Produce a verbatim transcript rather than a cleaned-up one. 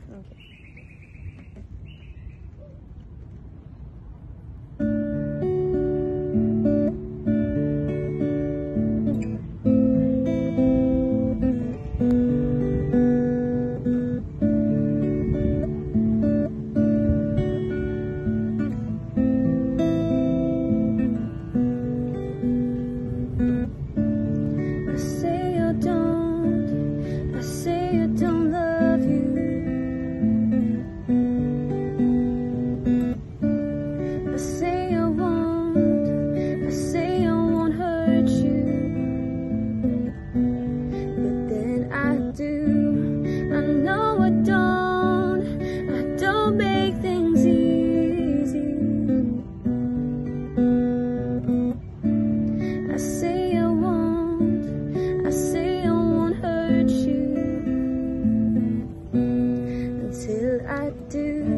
Okay. I say I don't, I say I don't love you. I say I won't, I say I won't hurt you. But then I do, I know I don't, I don't make things easy. I say I won't, I say I won't hurt you until I do.